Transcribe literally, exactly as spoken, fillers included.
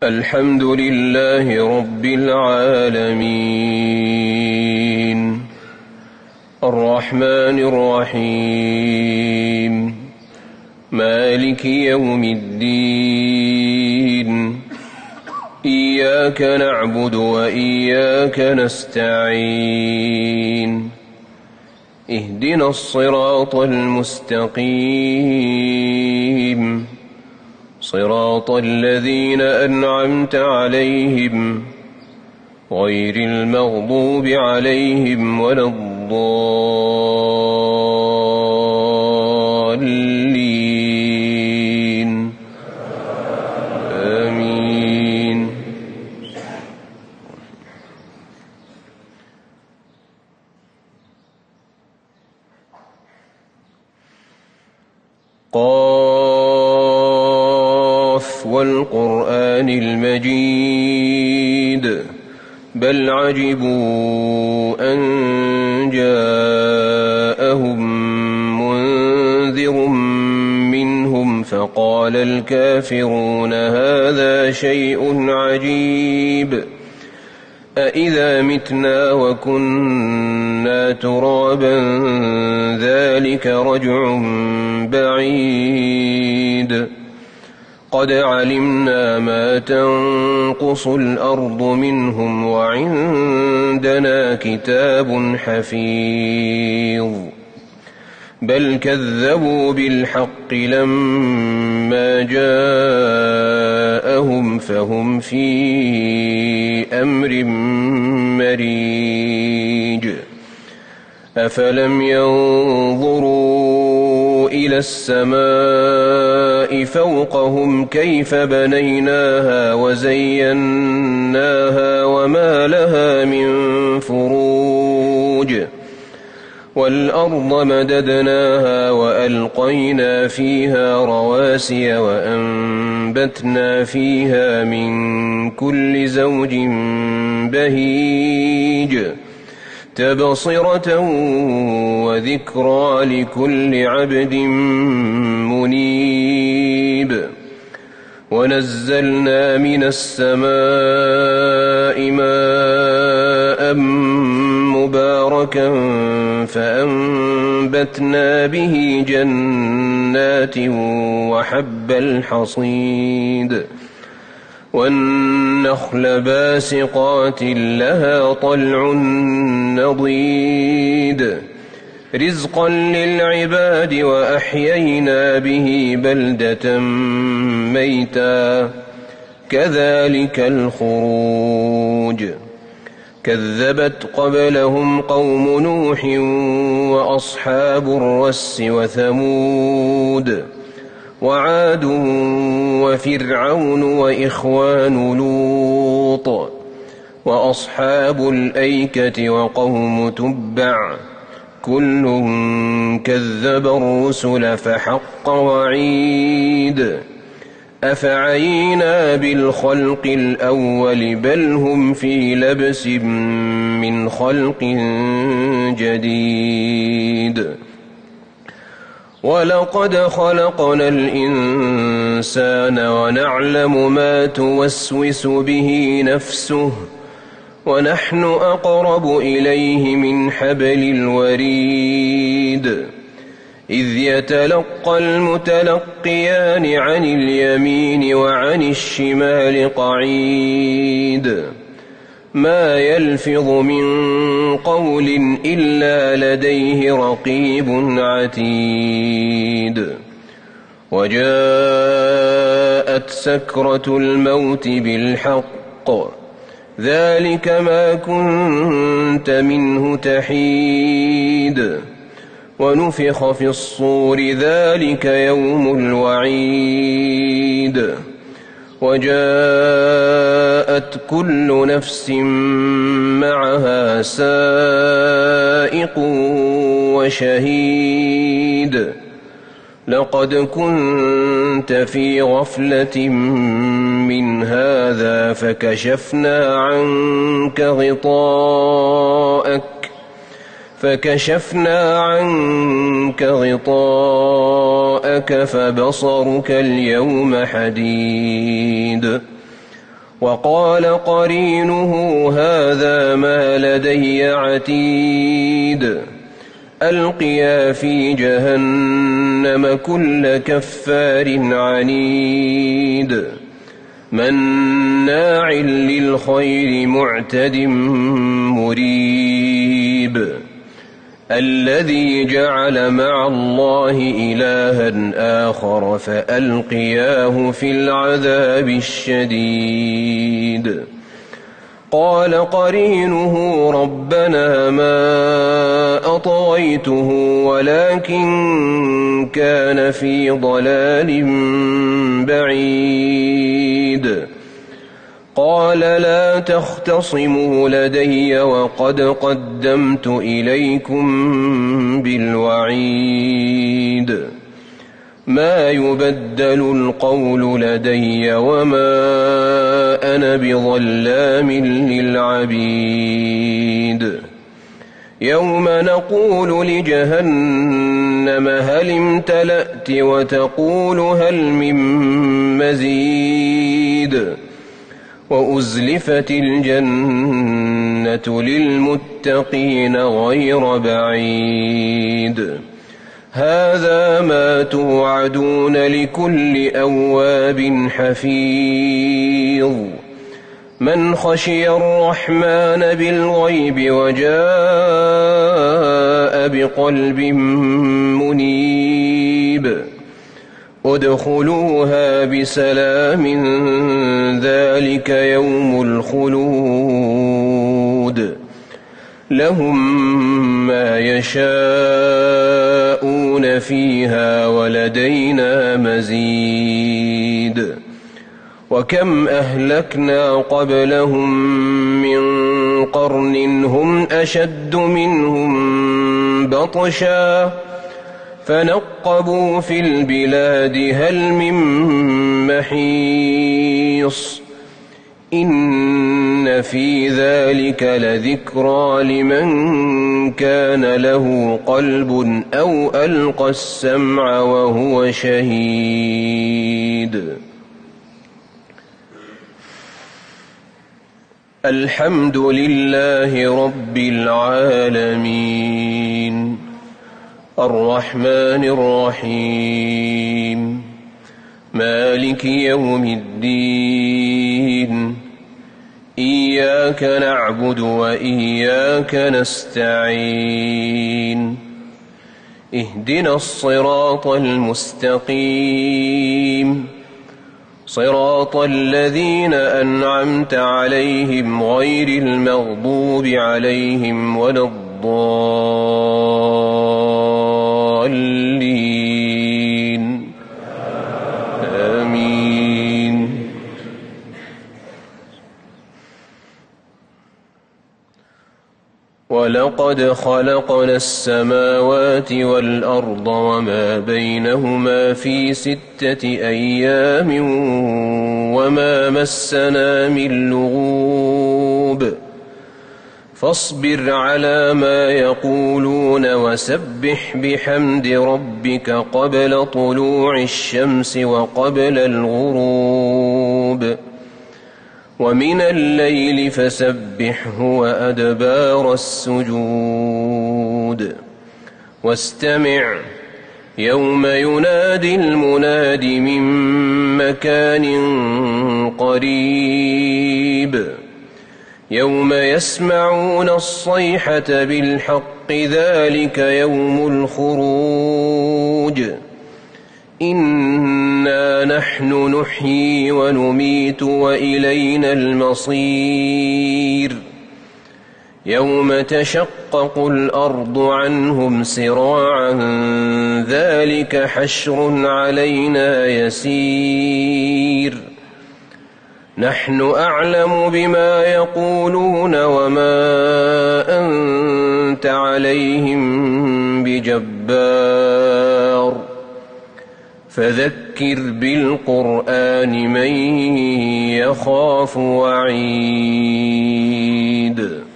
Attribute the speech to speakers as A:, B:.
A: الحمد لله رب العالمين الرحمن الرحيم مالك يوم الدين إياك نعبد وإياك نستعين اهدنا الصراط المستقيم صراط الذين أنعمت عليهم غير المغضوب عليهم ولا الضالين آمين. قاف والقرآن المجيد بل عجبوا أن جاءهم منذر منهم فقال الكافرون هذا شيء عجيب أإذا متنا وكنا ترابا ذلك رجع بعيد قد علمنا ما تنقص الأرض منهم وعندنا كتاب حفيظ بل كذبوا بالحق لما جاءهم فهم في أمر مريج أفلم ينظروا إلى السماء فوقهم كيف بنيناها وزيناها وما لها من فروج والأرض مددناها وألقينا فيها رواسي وأنبتنا فيها من كل زوج بهيج تبصرة وذكرى لكل عبد منيب ونزلنا من السماء ماء مباركا فأنبتنا به جنات وحب الحصيد والنخل باسقات لها طلع نضيد رزقا للعباد وأحيينا به بلدة ميتا كذلك الخروج كذبت قبلهم قوم نوح وأصحاب الرس وثمود وعاد وفرعون وإخوان لوط وأصحاب الأيكة وقوم تبع كل كذب الرسل فحق وعيد أفعينا بالخلق الأول بل هم في لبس من خلق جديد ولقد خلقنا الإنسان ونعلم ما توسوس به نفسه ونحن أقرب إليه من حبل الوريد إذ يتلقى المتلقيان عن اليمين وعن الشمال قعيد ما يلفظ من قول إلا لديه رقيب عتيد وجاءت سكرة الموت بالحق ذلك ما كنت منه تحيد ونفخ في الصور ذلك يوم الوعيد وجاءت كل نفس معها سائق وشهيد لقد كنت في غفلة من هذا فكشفنا عنك غطاءك فكشفنا عنك غطاءك فبصرك اليوم حديد وقال قرينه هذا ما لدي عتيد ألقيا في جهنم كل كفار عنيد مناع للخير معتد مريب الذي جعل مع الله إلها آخر فألقياه في العذاب الشديد قال قرينه ربنا ما أطغيته ولكن كان في ضلال بعيد قال لا تختصموا لدي وقد قدمت إليكم بالوعيد ما يبدل القول لدي وما أنا بظلام للعبيد يوم نقول لجهنم هل امتلأت وتقول هل من مزيد وأزلفت الجنة للمتقين غير بعيد هذا ما توعدون لكل أواب حفيظ من خشي الرحمن بالغيب وجاء بقلب منيب ادخلوها بسلام ذلك يوم الخلود لهم ما يشاءون فيها ولدينا مزيد وكم أهلكنا قبلهم من قرن هم أشد منهم بطشا فنقبوا في البلاد هل من محيص إن في ذلك لذكرى لمن كان له قلب أو ألقى السمع وهو شهيد الحمد لله رب العالمين الرحمن الرحيم مالك يوم الدين إياك نعبد وإياك نستعين اهدنا الصراط المستقيم صراط الذين أنعمت عليهم غير المغضوب عليهم ولا الضالين آمين ولقد خلقنا السماوات والأرض وما بينهما في ستة أيام وما مسنا من لغوب فاصبر على ما يقولون وسبح بحمد ربك قبل طلوع الشمس وقبل الغروب ومن الليل فسبحه وأدبار السجود واستمع يوم ينادي المناد من مكان قريب يوم يسمعون الصيحة بالحق ذلك يوم الخروج إنا نحن نحيي ونميت وإلينا المصير يوم تشقق الأرض عنهم سراعا ذلك حشر علينا يسير نحن أعلم بما يقولون وما أنت عليهم بجبار فذكر بالقرآن من يخاف وعيد